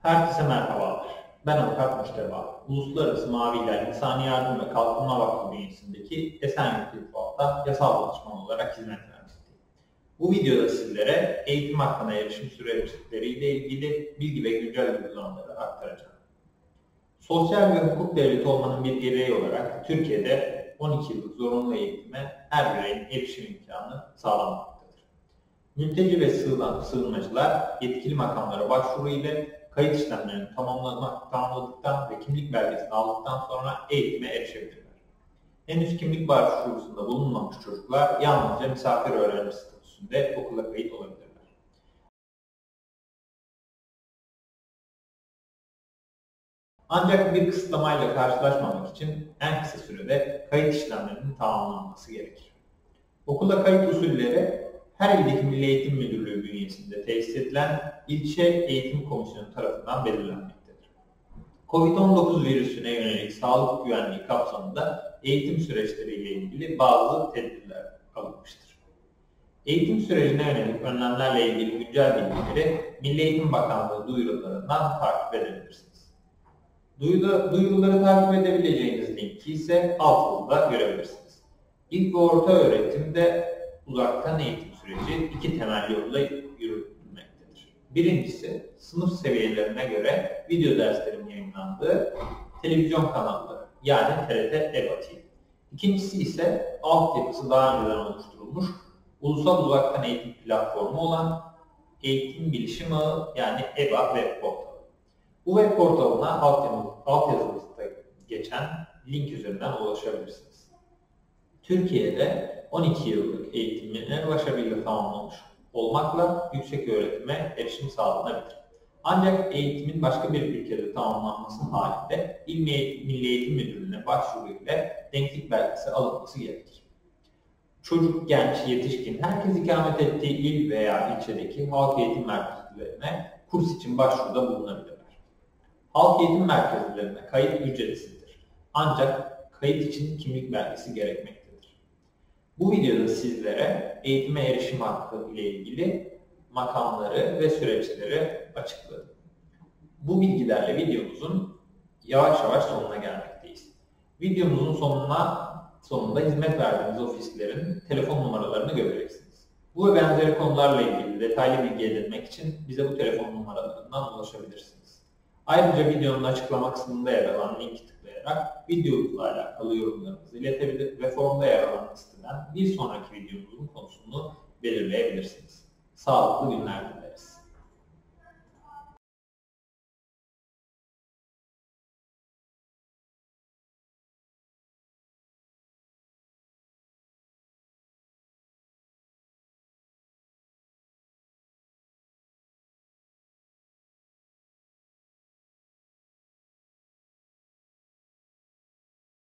Herkese merhabalar. Ben Avukat Müşteba. Uluslararası Mavi İhlal İnsani Yardım ve Kalkınma Vakfı bünyesindeki Esenyurt İrtibat'ta yasal danışman olarak hizmet vermekteyim. Bu videoda sizlere eğitim hakkına erişim süreçleriyle ilgili bilgi ve güncel uygulamaları aktaracağım. Sosyal ve hukuk devleti olmanın bir gereği olarak Türkiye'de 12 yıllık zorunlu eğitime her bireyin erişim imkanı sağlanmaktadır. Mülteci ve sığınmacılar yetkili makamlara başvuru ile kayıt işlemlerini tamamladıktan ve kimlik belgesini aldıktan sonra eğitime erişebilirler. Henüz kimlik başvurusunda bulunmamış çocuklar yalnızca misafir öğrenci statüsünde okula kayıt olabilirler. Ancak bir kısıtlamayla karşılaşmamak için en kısa sürede kayıt işlemlerinin tamamlanması gerekir. Okula kayıt usulleri her ildeki Milli Eğitim Müdürlüğü bünyesinde tesis edilen İlçe Eğitim Komisyonu tarafından belirlenmektedir. Covid-19 virüsüne yönelik sağlık güvenliği kapsamında eğitim süreçleriyle ilgili bazı tedbirler alınmıştır. Eğitim sürecine yönelik önlemlerle ilgili güncel bilgileri Milli Eğitim Bakanlığı duyurularından takip edebilirsiniz. Duyuruları takip edebileceğiniz linki ise alt yazıda görebilirsiniz. İlk ve orta öğretimde uzaktan eğitim süreci iki temel yolla yürütülmektedir. Birincisi, sınıf seviyelerine göre video derslerin yayınlandığı televizyon kanalları, yani TRT, EBA TV. İkincisi ise altyapısı daha önceden oluşturulmuş ulusal uzaktan eğitim platformu olan Eğitim Bilişim Ağı, yani EBA web portalı. Bu web portalına altyazılıkta geçen link üzerinden ulaşabilirsiniz. Türkiye'de 12 yıllık eğitimine ulaşabilir tamamlamış olmakla yüksek öğretime erişim sağlanabilir. Ancak eğitimin başka bir ülkede tamamlanması halinde Milli Eğitim Müdürlüğü'ne başvuru ile denklik belgesi alınması gerekir. Çocuk, genç, yetişkin, herkes ikamet ettiği il veya ilçedeki halk eğitim merkezlerine kurs için başvuruda bulunabilirler. Halk eğitim merkezlerine kayıt ücretsizdir. Ancak kayıt için kimlik belgesi gerekmektedir. Bu videoda sizlere eğitime erişim hakkı ile ilgili makamları ve süreçleri açıkladım. Bu bilgilerle videomuzun yavaş yavaş sonuna gelmekteyiz. Videomuzun sonunda hizmet verdiğimiz ofislerin telefon numaralarını göreceksiniz. Bu ve benzeri konularla ilgili detaylı bilgi edinmek için bize bu telefon numaralarından ulaşabilirsiniz. Ayrıca videonun açıklama kısmında yer alan linki tıklayarak videomuzla alakalı yorumlarınızı iletebilir ve formda yer alan listeden bir sonraki videomuzun konusunu belirleyebilirsiniz. Sağlıklı günler dilerim.